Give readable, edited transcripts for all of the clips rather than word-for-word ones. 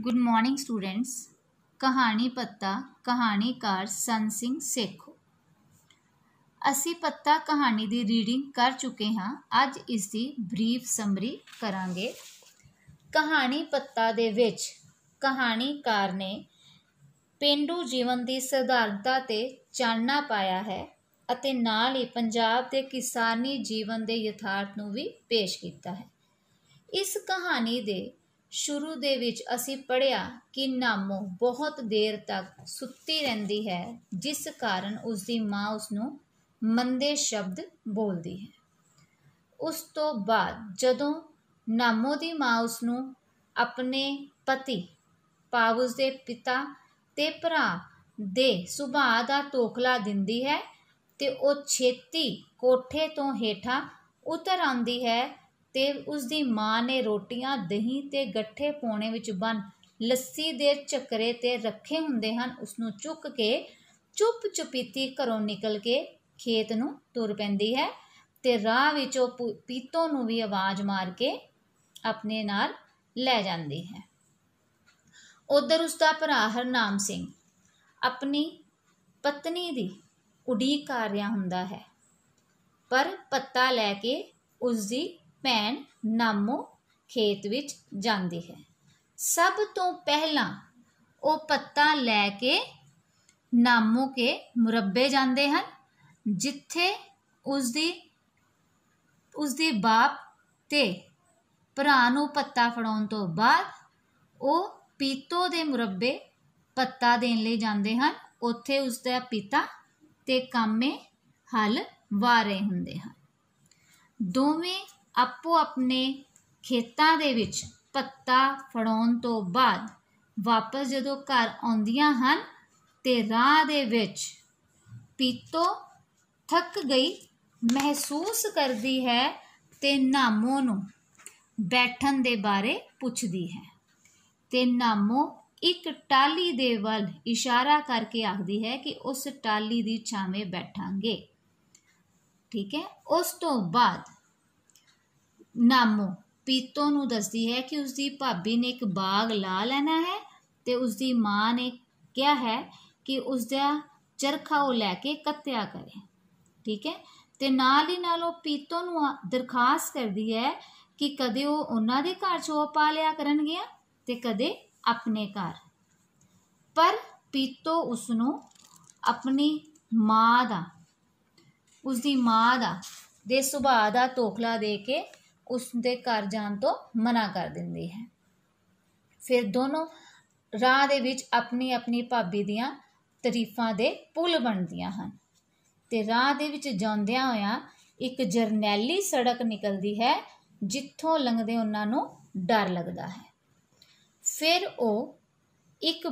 Good morning students. कहानी पत्ता कहानीकार सन सिंह सेखो। असी पत्ता कहानी दी रीडिंग कर चुके हाँ। अज इसकी ब्रीफ समरी करांगे। कहानी पत्ता दे विच कहानीकार ने पेंडू जीवन की सधारणता ते चानना पाया है अते नाल ही पंजाब के किसानी जीवन के यथार्थ नूं भी पेश किया है। इस कहानी दे शुरू दे विच असी पढ़िया कि नामो बहुत देर तक सुत्ती रहिंदी है, जिस कारण उसकी माँ उसनूं मंदे शब्द बोलती है। उस तो बाद जदों नामो की माँ उसनूं अपने पति भाव उसके पिता ते भरा दे सुभाअ दा तोखला दिंदी है ते वो छेती कोठे तो हेठा उतर आंदी है ते उसकी माँ ने रोटियां दही ते गट्ठे पौने विच बन लस्सी दे चक्करे ते रखे हुंदे हन। उसनूं चुक के चुप चुपीती घरों निकल के खेत नूं तुर पैंदी है ते राह विच ओह पीतो नूं भी आवाज़ मार के अपने नाल लै जांदी है। उधर उसका भरा हरनाम सिंह अपनी पत्नी दी उड़ीक कर रहा हुंदा है, पर पत्ता लैके उसकी भैन नामो खेत विच जांदी है। सब तो पहला वो पत्ता लैके नामो के मुरब्बे जांदे हन, जिथे उसदी बाप ते भरा नूं पत्ता फड़ाउण तो बाद वो पीतो दे मुरब्बे पत्ता देण लई जांदे हन। उत्थे उसदा पिता ते कामे हल वाह रहे हुंदे हन। दोवें आपो अपने खेतां दे विच पत्ता फड़ाउण तो बाद वापस जदों घर आउंदियां हन ते राह दे विच पीतो थक गई महसूस करदी है ते नामो नूं बैठण दे बारे पुछदी है ते नामो एक टाली दे वल इशारा करके आखदी है कि उस टाली दी छावें बैठांगे। ठीक है। उस तो बाद नामो पीतो नूं दसदी है कि उसकी भाभी ने एक बाग ला लेना है ते उसकी माँ ने कहा है कि उसका चरखा वो लैके कत्तिया करे। ठीक है। ते नाल ही नाल पीतो नूं दरखास्त करदी है कि कदे वो उन्हां दे घर चो पा लिया करनगियां ते कदे अपने घर, पर पीतो उसनूं अपनी माँ दा उसकी माँ दा दे सुभाअ दा तोखला दे के उसदे घर जाण तो मना कर दिंदी है। फिर दोनों राह दे विच अपनी अपनी भाभी दियां तरीफां दे पुल बनदियां हन ते राह दे विच जांदियां होया एक जरनैली सड़क निकलदी है, जिथों लंघदे उन्हां नूं डर लगदा है। फिर वो एक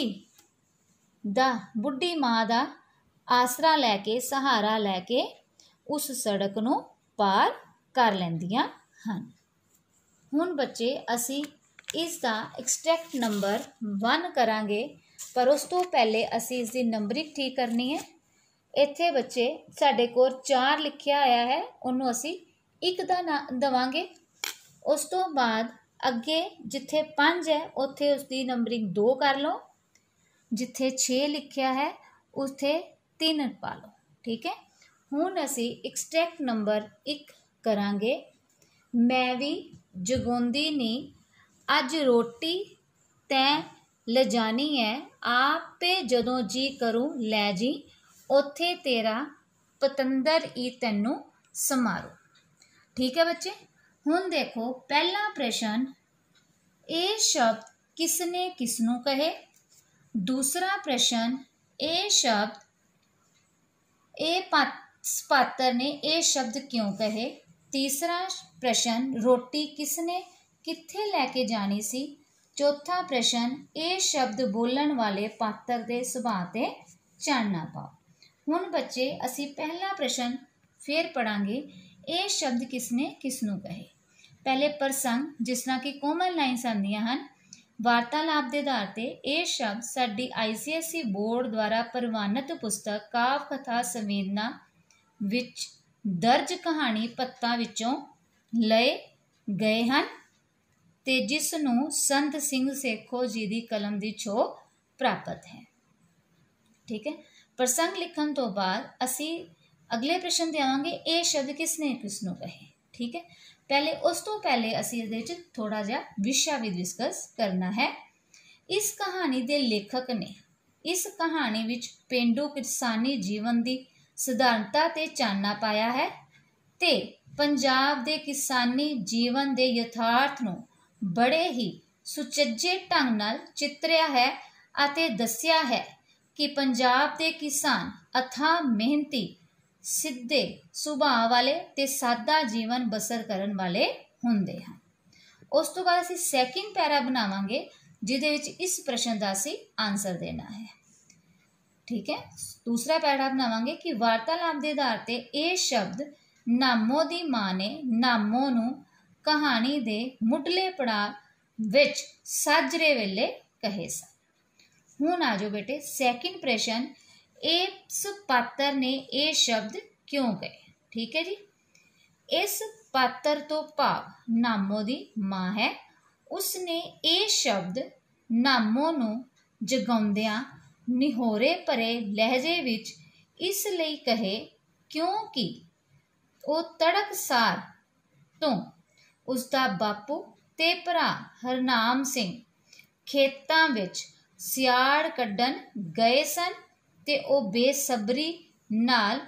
बुढ़ी माँ दा आसरा लैके सहारा लैके उस सड़क नूं पार कर लैंदियां हन। हुण बच्चे असी इसका एक्सट्रैक्ट नंबर 1 करांगे, पर उस तो पहले असी इसकी नंबरिंग ठीक करनी है। इत्थे बच्चे साडे कोल 4 लिखिया होया है, उन्होंने असी 1 दा ना देवांगे। उस तो बाद अगे जिथे 5 है उत्थे उसकी नंबरिंग 2 कर लो, जिथे 6 लिखिया है उत्थे 3 पा लो। ठीक है। हुण असी एक्सट्रैक्ट नंबर 1 करांगे। मैं भी जगोंदी नी अज रोटी तैं लजानी है, आपे जदों जी करूं लै जी, उत्थे तेरा पतंदर ई तैनू समारो। ठीक है बच्चे। हुण देखो पहला प्रश्न, ये शब्द किसने किसनू कहे। दूसरा प्रश्न, ये शब्द पात्र ने ये शब्द क्यों कहे। तीसरा प्रश्न, रोटी किसने कित्थे लैके जानी सी। चौथा प्रश्न, ये शब्द बोलन वाले पात्र दे सुभाअ ते चानना पाओ। हुण बच्चे असी पहला प्रश्न फिर पढ़ांगे, ये शब्द किसने किसनू कहे। पहले प्रसंग जिस तरह की कॉमन लाइन्स आंदियां हन, वार्तालाप के आधार पर यह शब्द साडी ICSE बोर्ड द्वारा प्रवानित पुस्तक काव कथा संवेदना विच दर्ज कहानी पत्ता विचों लए गए हैं। ਤੇ ਜਿਸ ਨੂੰ ਸੰਤ ਸਿੰਘ ਸੇਖੋ जी ਦੀ ਕਲਮ ਦੀ ਛੋਹ ਪ੍ਰਾਪਤ ਹੈ। ठीक है, प्रसंग लिखण तो बाद असी अगले प्रश्न ते आवांगे ये शब्द किसने किसनों कहे। ठीक है, पहले उस तो पहले असी इहदे विच थोड़ा जिहा विषय भी डिस्कस करना है। इस कहानी दे लेखक ने इस कहानी विच पेंडू किसानी जीवन दी सधारणता ते चानना पाया है ते पंजाब दे किसानी जीवन दे यथार्थ नूं बड़े ही सुचज्जे ढंग नाल चित्रिया है अते दस्सिया है कि पंजाब के किसान अथाह मेहनती सीधे सुभाव वाले ते सादा जीवन बसर करन वाले हुंदे हैं। उस तो बाद असीं सैकेंड पैरा बनावांगे जिहदे विच इस प्रश्न का असीं आंसर देना है। ठीक है, दूसरा पैरा बनावांगे कि वार्तालाप के आधार ते ये शब्द नामो दी मां ने नामो नूं कहानी दे मुढ़ले पड़ाव विच साजरे वेले कहे सन। हुण आ जाओ बेटे सैकेंड प्रश्न, इस पात्र ने ये शब्द क्यों कहे। ठीक है जी, इस पात्र तो भाव नामो दी मां है, उसने ये शब्द नामो नूं जगाउंदियां निहोरे भरे लहजे विच इसलिए कहे क्योंकि वो तड़कसार तो उसका बापू ते भरा हरनाम सिंह खेतां विच सियाड़ कड्ढन गए सन ते ओ बेसब्री नाल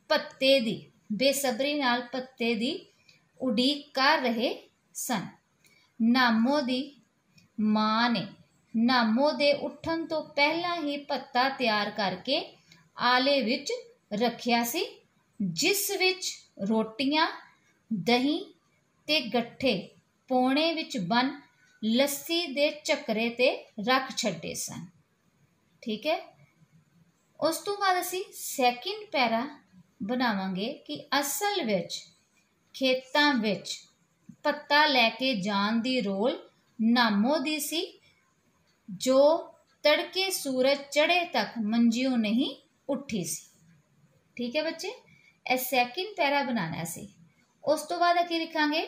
पत्ते दी उड़ीक कर रहे सन। नामो दी मां ने नामो दे उठन तो पहला ही पत्ता तैयार करके आले विच रखिया सी, जिस विच रोटियां दही ते गट्ठे पौने विच बन लस्सी दे चक्रे ते रख छड्डे सन। ठीक है, उस तो बाद असी सैकेंड पैरा बनावांगे कि असल विच खेतां विच पत्ता लैके जान दी रोल नामो दी सी, जो तड़के सूरज चढ़े तक मंजियों नहीं उठी सी। ठीक है बच्चे, ए सैकेंड पैरा बनाना सी। उस तो बाद अकी लिखांगे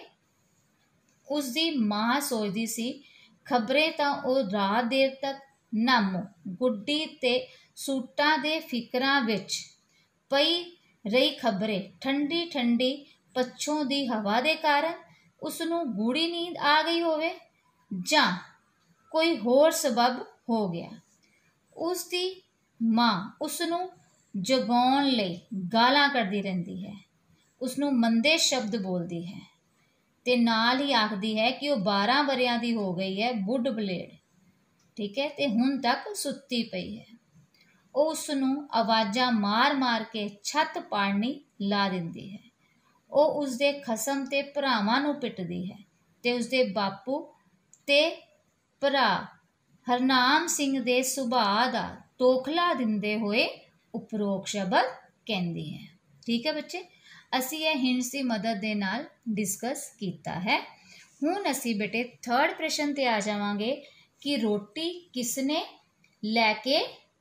उसकी मां सोचती सी खबरे तां ओ रात देर तक नामो गुड्डी ते सूटां दे फिकरां विच पई रही, खबरे ठंडी ठंडी पच्छों दी हवा दे कारण उसनूं गूढ़ी नींद आ गई होवे जां कोई होर सबब हो गया। उसकी मां उसनूं जगाउण लई गालां कढदी रहिंदी है, उसनूं मंदे शब्द बोलदी है ते नाल ही आखदी है कि वह 12 वरियां दी हो गई है बुढ़ बलेड। ठीक है, ते हुण तक सुत्ती पई है। वो उसनूं आवाज़ां मार मार के छत पाड़नी ला दिंदी है। वो उसदे खसम ते भरावां नूं पिटदी है ते उसदे बापू ते भरा हरनाम सिंह दे सुभाअ दा तोखला दिंदे होए उपरोक्त शब्द कहंदी है। ठीक है बच्चे, असी यह हिंट्स की मदद दे नाल डिस्कस किया है। हुण असी बेटे थर्ड प्रश्न ते आ जावांगे कि रोटी किसने लैके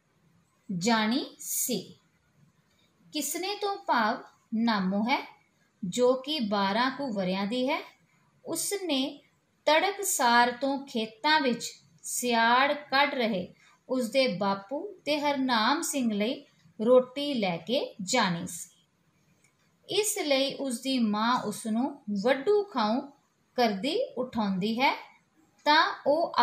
जानी सी। किसने तो भाव नामो है जो कि 12 कुछ वरियां दी है। उसने तड़कसार तो खेतां विच सियाड़ कढ़ रहे उसदे बापू ते हरनाम सिंह लई रोटी लैके जानी सी। इसलिए उसकी मां उसनूं वड्डू खाऊं करदी उठाउंदी है तां ਉਹ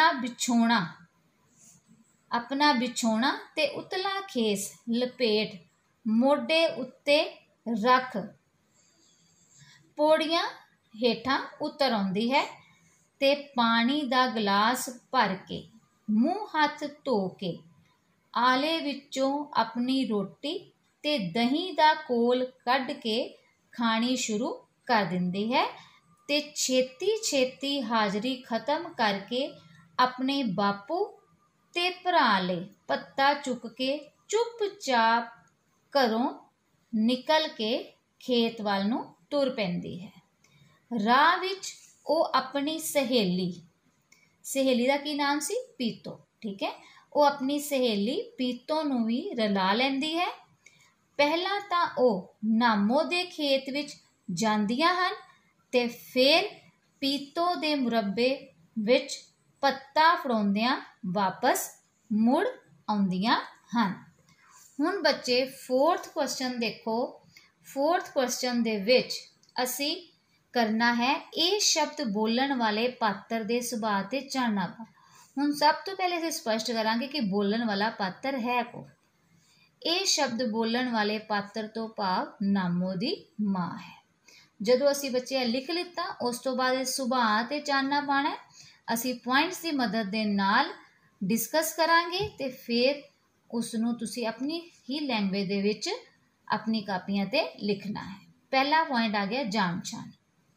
अपना बिछोना ते उतला खेस लपेट मोढे उत्ते रख पौड़ियां हेठां उतर आउंदी है ते पानी दा गिलास भर के मूँह हथ धो के आले विचों अपनी रोटी ते दही दा कोल कढ़ के खानी शुरू कर दिंदी है ते छेती छेती हाजरी खत्म करके अपने बापू ते भरा ले पत्ता चुक के चुपचाप घरों निकल के खेत वाल नूं तुर पैंदी है। राह विच वो अपनी सहेली दा की नाम सी पीतो। ठीक है, वो अपनी सहेली पीतो नूं भी रला लैंदी है। पहला तां वो नामो दे खेत विच जांदियां हन ते फिर ਪੀਤੋ ਦੇ ਮੁਰੱਬੇ ਵਿੱਚ ਪੱਤਾ ਫੜਾਉਂਦਿਆਂ ਵਾਪਸ ਮੁੜ ਆਉਂਦੀਆਂ ਹਨ। ਹੁਣ ਬੱਚੇ 4th ਕੁਐਸਚਨ ਦੇਖੋ। 4th ਕੁਐਸਚਨ ਦੇ ਵਿੱਚ ਅਸੀਂ ਕਰਨਾ ਹੈ ਇਹ ਸ਼ਬਦ ਬੋਲਣ ਵਾਲੇ ਪਾਤਰ ਦੇ ਸੁਭਾਅ ਤੇ ਚਾਨਣਾ ਪਾ। ਹੁਣ ਸਭ ਤੋਂ ਪਹਿਲੇ ਅਸੀਂ ਸਪਸ਼ਟ ਕਰਾਂਗੇ ਕਿ ਬੋਲਣ ਵਾਲਾ ਪਾਤਰ ਹੈ ਕੌਣ। ਇਹ ਸ਼ਬਦ ਬੋਲਣ ਵਾਲੇ ਪਾਤਰ ਤੋਂ ਭਾਵ ਨਾਮੋ ਦੀ ਮਾਂ ਹੈ। ਜਦੋਂ ਅਸੀਂ ਬੱਚੇ ਲਿਖ ਲਿੱਤਾ ਉਸ ਤੋਂ ਬਾਅਦ ਇਹ ਸੁਭਾਅ ਤੇ ਚਾਨਣਾ ਪਾਣਾ ਹੈ। ਅਸੀਂ ਪੁਆਇੰਟਸ ਦੀ ਮਦਦ ਦੇ ਨਾਲ ਡਿਸਕਸ ਕਰਾਂਗੇ ਤੇ ਫਿਰ ਉਸ ਨੂੰ ਤੁਸੀਂ ਆਪਣੀ ਹੀ ਲੈਂਗੁਏਜ ਦੇ ਵਿੱਚ ਆਪਣੀ ਕਾਪੀਆਂ ਤੇ ਲਿਖਣਾ ਹੈ। ਪਹਿਲਾ ਪੁਆਇੰਟ ਆ ਗਿਆ ਜਾਣ ਪਛਾਣ।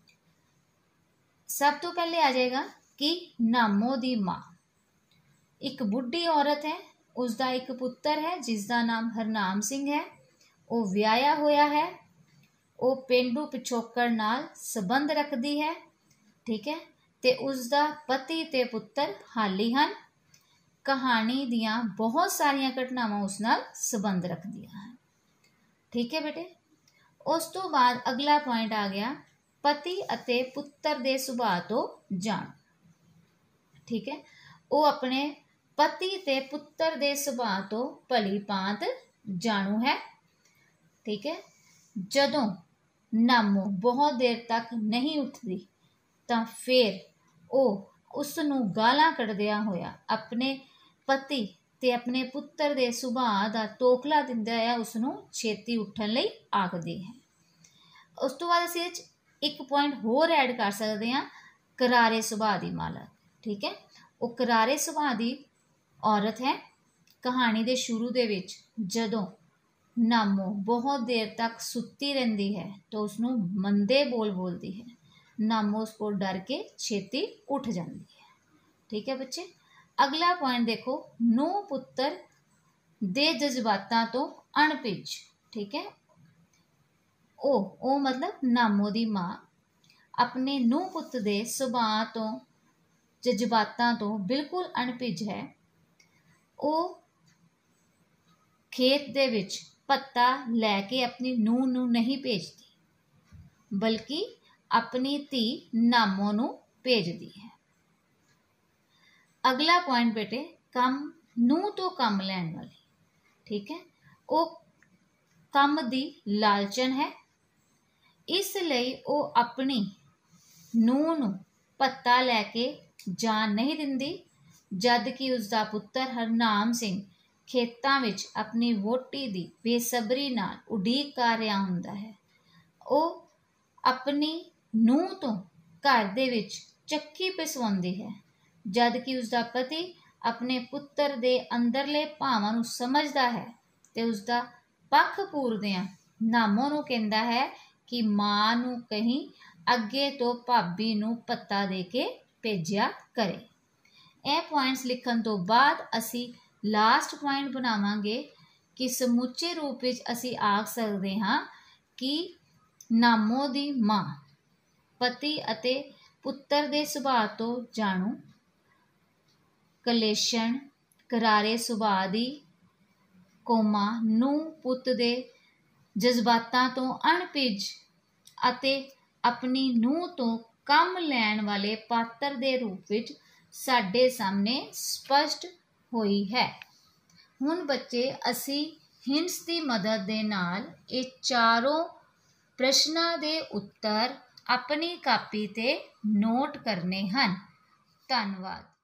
ਸਭ ਤੋਂ ਪਹਿਲੇ ਆ ਜਾਏਗਾ ਕਿ ਨਾਮੋ ਦੀ ਮਾਂ ਇੱਕ ਬੁੱਢੀ ਔਰਤ ਹੈ। ਉਸਦਾ ਇੱਕ ਪੁੱਤਰ ਹੈ ਜਿਸ ਦਾ ਨਾਮ ਹਰਨਾਮ ਸਿੰਘ ਹੈ। ਉਹ ਵਿਆਹਿਆ ਹੋਇਆ ਹੈ। ਉਹ ਪੇਂਡੂ ਪਿਛੋਕੜ ਨਾਲ ਸੰਬੰਧ ਰੱਖਦੀ ਹੈ। ਠੀਕ ਹੈ, ਤੇ ਉਸਦਾ ਪਤੀ ਤੇ ਪੁੱਤਰ ਹਾਲੀ ਹਨ। ਕਹਾਣੀ ਦੀਆਂ ਬਹੁਤ ਸਾਰੀਆਂ ਘਟਨਾਵਾਂ ਉਸ ਨਾਲ ਸੰਬੰਧ ਰੱਖਦੀਆਂ ਹਨ। ਠੀਕ ਹੈ ਬੇਟੇ। ਉਸ ਤੋਂ ਬਾਅਦ ਅਗਲਾ ਪੁਆਇੰਟ ਆ ਗਿਆ ਪਤੀ ਅਤੇ ਪੁੱਤਰ ਦੇ ਸੁਭਾਅ ਤੋਂ ਜਾਣ। ਠੀਕ ਹੈ, ਉਹ ਆਪਣੇ ਪਤੀ ਤੇ ਪੁੱਤਰ ਦੇ ਸੁਭਾਅ ਤੋਂ ਭਲੀ ਭਾਂਤ ਜਾਣੂ ਹੈ। ਠੀਕ ਹੈ, ਜਦੋਂ ਨਾਮੋ ਬਹੁਤ ਦੇਰ ਤੱਕ ਨਹੀਂ ਉੱਠਦੀ ਤਾਂ ਫਿਰ ਉਹ ਉਸ ਨੂੰ ਗਾਲਾਂ ਕੱਢਦਿਆਂ ਹੋਇਆ ਆਪਣੇ ਪਤੀ ਤੇ ਆਪਣੇ ਪੁੱਤਰ ਦੇ ਸੁਭਾਅ ਦਾ ਤੋਖਲਾ ਦਿੰਦਾ ਹੈ, ਉਸ ਨੂੰ ਛੇਤੀ ਉੱਠਣ ਲਈ ਆਖਦੀ ਹੈ। ਉਸ ਤੋਂ ਬਾਅਦ ਅਸੀਂ ਇੱਕ ਪੁਆਇੰਟ ਹੋਰ ਐਡ ਕਰ ਸਕਦੇ ਹਾਂ ਕਰਾਰੇ ਸੁਭਾਅ ਦੀ ਮਾਲਕ। ਠੀਕ ਹੈ, ਉਹ ਕਰਾਰੇ ਸੁਭਾਅ ਦੀ ਔਰਤ ਹੈ। ਕਹਾਣੀ ਦੇ ਸ਼ੁਰੂ ਦੇ ਵਿੱਚ ਜਦੋਂ ਨਾਮੋ ਬਹੁਤ ਦੇਰ ਤੱਕ ਸੁੱਤੀ ਰਹਿੰਦੀ ਹੈ ਤਾਂ ਉਸ ਨੂੰ ਮੰਦੇ ਬੋਲ ਬੋਲਦੀ ਹੈ। ਨਾਮੋ ਉਸ ਕੋਲ ਡਰ ਕੇ ਛੇਤੀ ਉੱਠ ਜਾਂਦੀ ਹੈ। ਠੀਕ ਹੈ ਬੱਚੇ। ਅਗਲਾ ਪੁਆਇੰਟ ਦੇਖੋ ਨੂੰਹ ਪੁੱਤਰ ਦੇ ਜਜ਼ਬਾਤਾਂ ਤੋਂ ਅਣਭਿੱਜ। ਠੀਕ ਹੈ, ਉਹ ਮਤਲਬ ਨਾਮੋ ਦੀ ਮਾਂ ਆਪਣੇ ਨੂੰਹ ਪੁੱਤ ਦੇ ਸੁਭਾਅ ਤੋਂ ਜਜ਼ਬਾਤਾਂ ਤੋਂ ਬਿਲਕੁਲ ਅਣਭਿੱਜ ਹੈ। ਉਹ ਖੇਤ ਦੇ ਵਿੱਚ ਪੱਤਾ ਲੈ ਕੇ ਆਪਣੀ ਨੂੰਹ ਨੂੰ ਨਹੀਂ ਭੇਜਦੀ ਬਲਕਿ ਆਪਣੀ ਧੀ ਨਾਮੋ ਨੂੰ ਭੇਜਦੀ ਹੈ। ਅਗਲਾ ਪੁਆਇੰਟ ਬੇਟੇ ਕੰਮ ਨੂੰਹ ਤੋਂ ਕੰਮ ਲੈਣ ਵਾਲੀ। ਠੀਕ ਹੈ, ਉਹ ਕੰਮ ਦੀ ਲਾਲਚਨ ਹੈ। ਇਸ ਲਈ ਉਹ ਆਪਣੀ ਨੂੰਹ ਨੂੰ ਪੱਤਾ ਲੈ ਕੇ ਜਾਣ ਨਹੀਂ ਦਿੰਦੀ ਜਦ ਕਿ ਉਸਦਾ ਪੁੱਤਰ ਹਰਨਾਮ ਸਿੰਘ ਖੇਤਾਂ ਵਿੱਚ ਆਪਣੀ ਵਹੁਟੀ ਦੀ ਬੇਸਬਰੀ ਨਾਲ ਉਡੀਕ ਕਰ ਰਿਹਾ ਹੁੰਦਾ ਹੈ। ਉਹ ਆਪਣੀ ਨੂੰਹ ਤੋਂ ਘਰ ਦੇ ਵਿੱਚ ਚੱਕੀ ਪਿਸਵਾਉਂਦੀ ਹੈ ਜਦ ਕਿ ਉਸਦਾ ਪਤੀ ਆਪਣੇ ਪੁੱਤਰ ਦੇ ਅੰਦਰਲੇ ਭਾਵਾਂ ਨੂੰ ਸਮਝਦਾ ਹੈ ਤੇ ਉਸਦਾ ਪੱਖ ਪੂਰਦਿਆਂ ਨਾਮੋ ਨੂੰ ਕਹਿੰਦਾ ਹੈ ਕਿ ਮਾਂ ਨੂੰ ਕਹੀਂ ਅੱਗੇ ਤੋਂ ਭਾਬੀ ਨੂੰ ਪੱਤਾ ਦੇ ਕੇ ਭੇਜਿਆ ਕਰੇ। ਇਹ ਪੁਆਇੰਟਸ ਲਿਖਣ ਤੋਂ ਬਾਅਦ ਅਸੀਂ ਲਾਸਟ ਪੁਆਇੰਟ ਬਣਾਵਾਂਗੇ ਕਿ ਸਮੁੱਚੇ ਰੂਪ ਵਿੱਚ ਅਸੀਂ ਆਖ ਸਕਦੇ ਹਾਂ ਕਿ ਨਾਮੋ ਦੀ ਮਾਂ ਪਤੀ ਅਤੇ ਪੁੱਤਰ ਦੇ ਸੁਭਾਅ ਤੋਂ ਜਾਣੂ, ਕਲੇਸ਼ਣ, ਕਰਾਰੇ ਸੁਭਾਅ ਦੀ, ਨੂੰਹ ਪੁੱਤ ਦੇ ਜਜ਼ਬਾਤਾਂ ਤੋਂ ਅਣਭਿੱਜ ਅਤੇ ਆਪਣੀ ਨੂੰਹ ਤੋਂ ਕੰਮ ਲੈਣ ਵਾਲੇ ਪਾਤਰ ਦੇ ਰੂਪ ਵਿੱਚ ਸਾਡੇ ਸਾਹਮਣੇ ਸਪਸ਼ਟ ਹੋਈ ਹੈ। ਹੁਣ ਬੱਚੇ ਅਸੀਂ ਹਿੰਟਸ ਦੀ ਮਦਦ ਦੇ ਨਾਲ ਇਹ ਚਾਰੋਂ ਪ੍ਰਸ਼ਨਾਂ ਦੇ ਉੱਤਰ ਆਪਣੀ ਕਾਪੀ ਤੇ ਨੋਟ ਕਰਨੇ ਹਨ। ਧੰਨਵਾਦ।